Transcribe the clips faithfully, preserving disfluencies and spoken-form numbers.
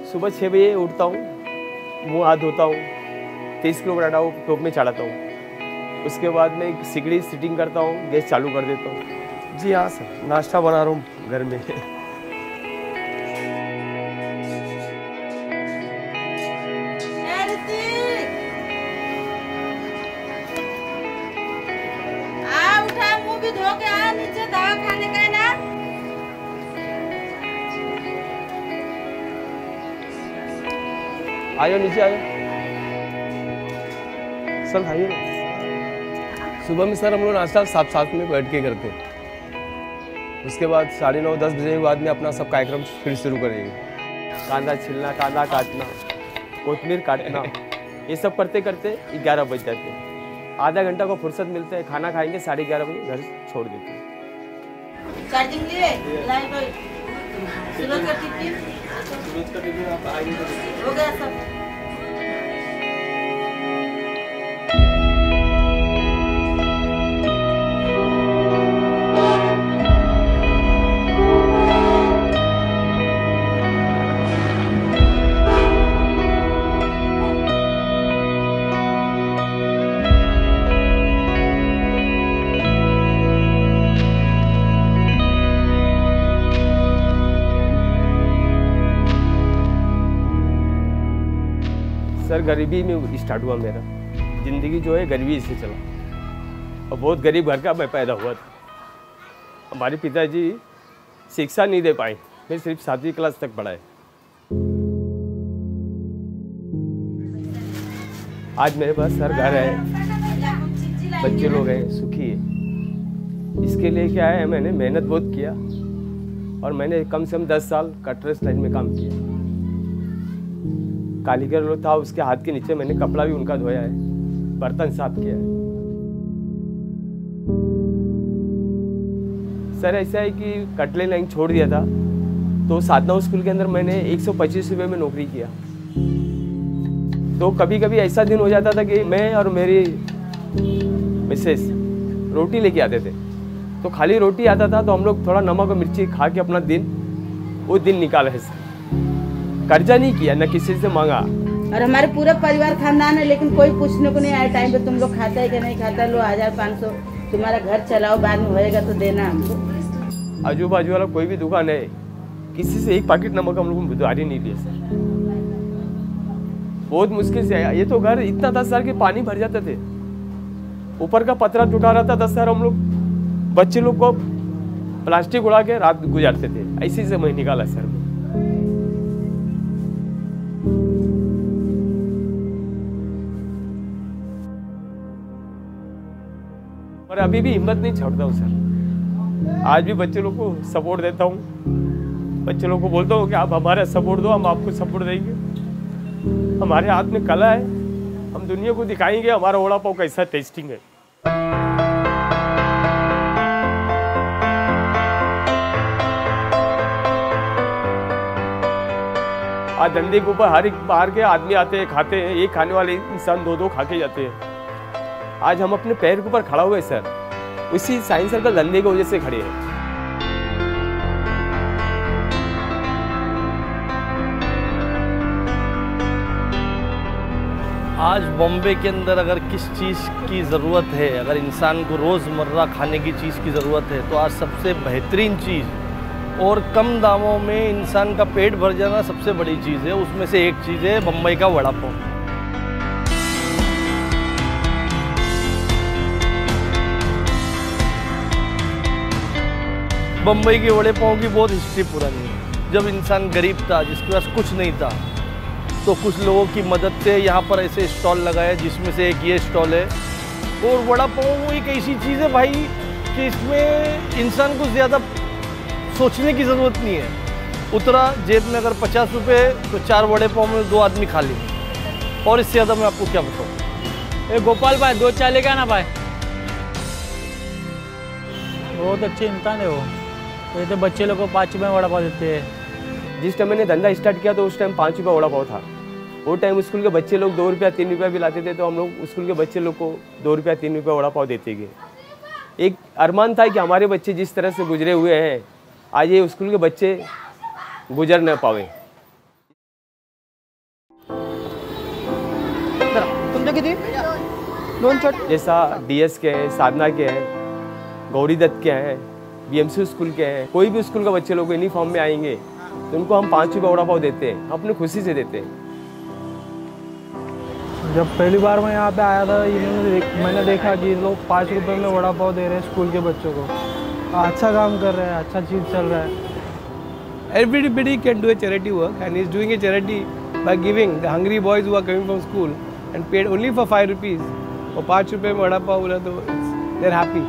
सुबह छः बजे उठता हूँ, मुँह हाथ धोता हूँ, तेईस किलो पराठा वो टोप में चढ़ाता हूँ। उसके बाद मैं सिगड़ी सीटिंग करता हूँ, गैस चालू कर देता हूँ। जी हाँ सर, नाश्ता बना रहा हूँ घर में। आयो नीचे आयो सर, खाइए ना। सुबह में सर हम लोग नाश्ता साथ साथ में बैठ के करते हैं। उसके बाद साढ़े नौ दस बजे के बाद में अपना सब कार्यक्रम फिर शुरू करेंगे। कांदा छिलना, कांदा काटना, कोतमीर काटना, ये सब करते करते ग्यारह बज जाते हैं। आधा घंटा को फुर्सत मिलता है, खाना खाएंगे, साढ़े ग्यारह बजे घर छोड़ देते हैं। चार्जिंग लिए लाइट सूरज का टिफिन सूरज का टिफिन आप आगे हो गया सब। सर गरीबी में स्टार्ट हुआ मेरा, ज़िंदगी जो है गरीबी से चला और बहुत गरीब घर का मैं पैदा हुआ था। हमारे पिताजी शिक्षा नहीं दे पाए, मैं सिर्फ सातवीं क्लास तक पढ़ा है। आज मेरे पास सर घर है, बच्चे लोग हैं, सुखी है। इसके लिए क्या है, मैंने मेहनत बहुत किया और मैंने कम से कम दस साल कटरस लाइन में काम किया। कालीगर लोग था, उसके हाथ के नीचे मैंने कपड़ा भी उनका धोया है, बर्तन साफ किया है। सर ऐसा है कि कटले लाइन छोड़ दिया था तो साधना स्कूल के अंदर मैंने एक सौ पच्चीस रुपये में नौकरी किया। तो कभी कभी ऐसा दिन हो जाता था कि मैं और मेरी मिसेस रोटी लेके आते थे, तो खाली रोटी आता था तो हम लोग थोड़ा नमक और मिर्ची खा के अपना दिन वो दिन निकाला है। कर्जा नहीं किया, न किसी से मांगा। और हमारे पूरा परिवार खानदान है, लेकिन कोई पूछने को नहीं आया टाइम पे तुम लोग खाता है कि नहीं खाता। लो हजार पाँच सौ तुम्हारा घर चलाओ, बाद में होएगा तो देना हमको। आजू बाजू वाला कोई भी दुकान है, किसी से एक पैकेट नमक हम लोगों को उधारी नहीं लिए सर। बहुत मुश्किल से आया। ये तो घर इतना था सर कि पानी भर जाते थे, ऊपर का पतरा टूटा रहता था सर। हम लोग बच्चे लोग को प्लास्टिक उड़ा के रात गुजारते थे। ऐसी से मैं निकाला सर। और अभी भी हिम्मत नहीं छोड़ता हूँ सर। आज भी बच्चे लोग को सपोर्ट देता हूँ, बच्चे लोग को बोलता हूँ कि आप हमारा सपोर्ट दो, हम आपको सपोर्ट देंगे। हमारे हाथ में कला है, हम दुनिया को दिखाएंगे हमारा वड़ा पाव कैसा टेस्टिंग है। आज धंधे के ऊपर हर एक बाहर के आदमी आते हैं, खाते हैं। एक खाने वाले इंसान दो दो खा के जाते हैं। आज हम अपने पैर के ऊपर खड़ा हुए सर, उसी साइंस सर्कल धंधे की वजह से खड़े हैं। आज बॉम्बे के अंदर अगर किस चीज़ की ज़रूरत है, अगर इंसान को रोज़मर्रा खाने की चीज़ की ज़रूरत है, तो आज सबसे बेहतरीन चीज़ और कम दामों में इंसान का पेट भर जाना सबसे बड़ी चीज़ है। उसमें से एक चीज़ है बम्बई का वड़ा पाव। बम्बई के वड़े पाव की बहुत हिस्ट्री पुरानी है। जब इंसान गरीब था, जिसके पास कुछ नहीं था, तो कुछ लोगों की मदद से यहाँ पर ऐसे स्टॉल लगाए, जिसमें से एक ये स्टॉल है। और वड़ा पाव एक ऐसी चीज़ है भाई कि इसमें इंसान को ज़्यादा सोचने की ज़रूरत नहीं है। उतरा जेब में अगर पचास रुपये तो चार वड़े पाव में दो आदमी खा लेंगे। और इससे ज़्यादा मैं आपको क्या बताऊँ। ए गोपाल भाई, दो चाय लेके आना भाई। बहुत अच्छे इंसान है वो। तो ये तो बच्चे लोग को पाँच रुपये वड़ा पाव देते हैं। जिस टाइम मैंने धंधा स्टार्ट किया तो उस टाइम पाँच रुपये वड़ा पाव था। वो टाइम स्कूल के बच्चे लोग दो रुपया तीन रुपया भी लाते थे, तो हम लोग स्कूल के बच्चे लोग को दो रुपया तीन रुपया वड़ा पाव देते गए। एक अरमान था कि हमारे बच्चे जिस तरह से गुजरे हुए हैं, आज ये स्कूल के बच्चे गुजर न पावे। दोन छोटे जैसा डीएस के हैं, साधना के हैं, गौरी दत्त के हैं, बीएमसी स्कूल के हैं, कोई भी स्कूल का बच्चे लोग यूनिफॉर्म में आएंगे तो उनको हम पाँच रुपये वड़ा पाव देते हैं, अपनी खुशी से देते हैं। जब पहली बार मैं यहाँ पे आया था इन्होंने देख, मैंने देखा कि लोग पाँच रुपए में वड़ा पाव दे रहे हैं स्कूल के बच्चों को। अच्छा काम कर रहे हैं, अच्छा चीज़ चल रहा है। Everybody can do a charity work, and he is doing a charity by giving the hungry boys who are coming from school and paid only for five rupees. और पाँच रुपये में वड़ा पाव बोला तो they are happy.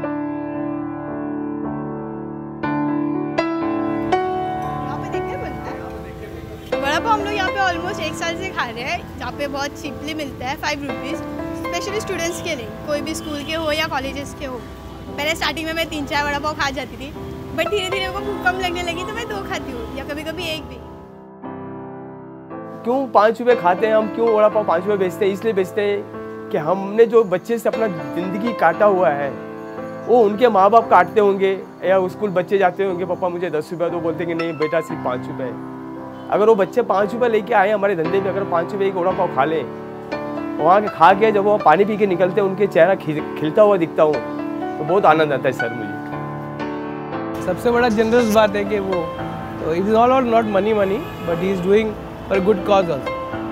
Vada pav हम लोग यहाँ पे ऑलमोस्ट एक साल से खा रहे हैं, जहाँ पे बहुत चीपली मिलता है, फाइव रुपीज़। स्पेशली स्टूडेंट्स के लिए, कोई भी स्कूल के हो या कॉलेजेस के हो। पहले स्टार्टिंग में मैं तीन चार वड़ा पाव खा जाती थी, बट धीरे धीरे मेरे को भूख कम लगने लगी तो मैं दो खाती हूँ या कभी कभी एक भी। क्यों पाँच रुपये खाते हैं हम, क्यों वड़ा पाव पाँच रुपये बेचते हैं? इसलिए बेचते हैं कि हमने जो बच्चे से अपना ज़िंदगी काटा हुआ है वो उनके माँ बाप काटते होंगे, या स्कूल बच्चे जाते होंगे, पापा मुझे दस रुपये तो बोलते हैं कि नहीं बेटा सिर्फ पाँच रुपये है। अगर वो बच्चे पाँच रुपये लेके आए हमारे धंधे में, अगर पाँच रुपये एक वड़ा पाव खा लें, वहाँ के खा के जब वो पानी पी के निकलते हैं उनके चेहरा खिलता हुआ दिखता हूँ तो बहुत आनंद आता है सर मुझे। सबसे बड़ा जनरस बात है कि वो तो इट इज़ ऑल और not money money but he is doing for good cause also.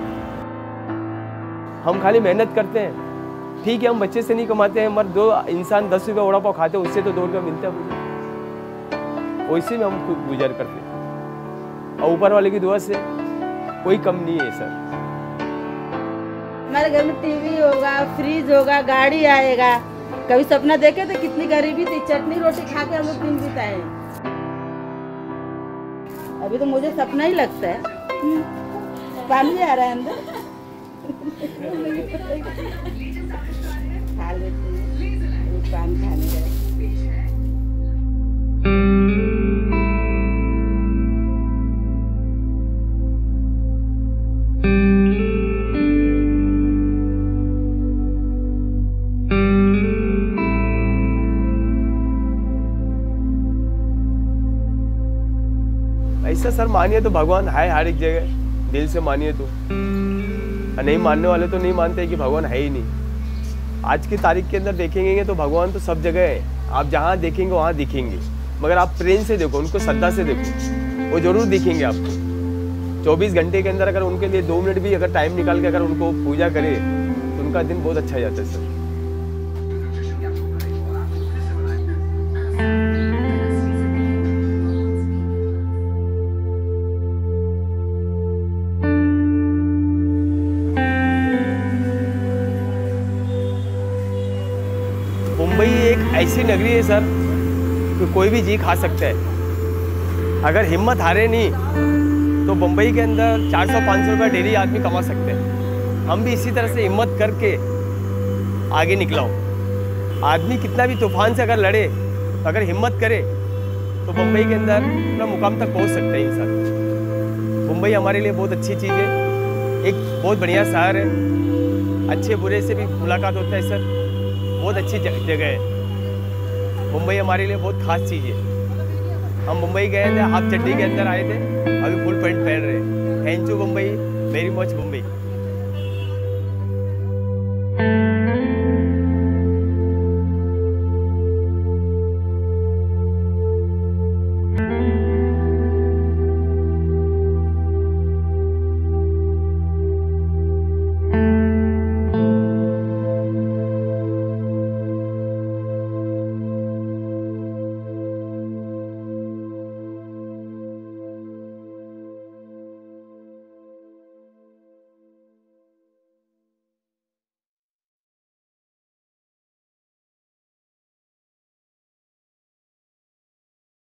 हम खाली मेहनत करते हैं, ठीक है, हम बच्चे से नहीं कमाते हैं, मगर दो इंसान दस रुपये वड़ा पाव खाते हैं उससे तो दो रुपये मिलता है मुझे, वैसे में हम खुद गुजर करते हैं और ऊपर वाले की दुआ से कोई कम नहीं है सर। हमारे घर में टीवी होगा, फ्रिज होगा, गाड़ी आएगा। कभी सपना देखे तो कितनी गरीबी थी, चटनी रोटी खा के हम लोग दिन बिताए। अभी तो मुझे सपना ही लगता है, पानी आ रहा है अंदर। खा लेते हैं, पानी खाने का। ऐसा सर मानिए तो भगवान है हर एक जगह, दिल से मानिए तो, नहीं मानने वाले तो नहीं मानते कि भगवान है ही नहीं। आज की तारीख के अंदर देखेंगे तो भगवान तो सब जगह है, आप जहाँ देखेंगे वहाँ दिखेंगे, मगर आप प्रेम से देखो, उनको श्रद्धा से देखो, वो जरूर दिखेंगे आपको। चौबीस घंटे के अंदर अगर उनके लिए दो मिनट भी अगर टाइम निकाल के अगर उनको पूजा करे तो उनका दिन बहुत अच्छा जाता है सर। मुंबई एक ऐसी नगरी है सर कि कोई भी जी खा सकता है। अगर हिम्मत हारे नहीं तो मुंबई के अंदर चार सौ पाँच सौ रुपये डेली आदमी कमा सकते हैं। हम भी इसी तरह से हिम्मत करके आगे निकला हूँ। आदमी कितना भी तूफान से अगर लड़े, अगर हिम्मत करे तो मुंबई के अंदर अपना मुकाम तक पहुँच सकता है इंसान। मुंबई हमारे लिए बहुत अच्छी चीज़ है, एक बहुत बढ़िया शहर है, अच्छे बुरे से भी मुलाकात होता है सर, बहुत अच्छी जगह है। मुंबई हमारे लिए बहुत खास चीज़ है। हम मुंबई गए थे, हाफ चड्डी के अंदर आए थे, अभी फुल पैंट पहन रहे हैं। Thank you Mumbai, very much Mumbai.